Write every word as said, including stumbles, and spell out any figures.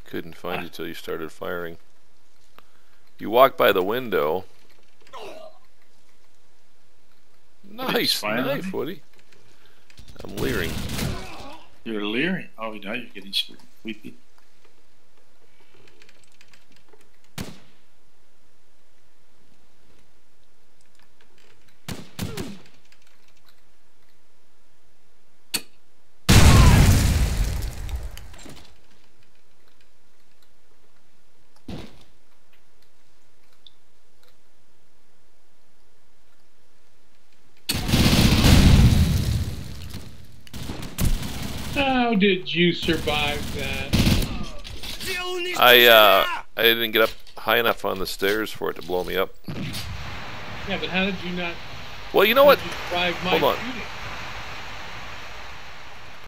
Couldn't find you till you started firing. You walked by the window. Nice knife, Woody. I'm leering. You're leering? Oh, now you're getting sleepy. How did you survive that? I uh, I didn't get up high enough on the stairs for it to blow me up. Yeah, but how did you not? Well, you know what? You survive my Hold on. shooting?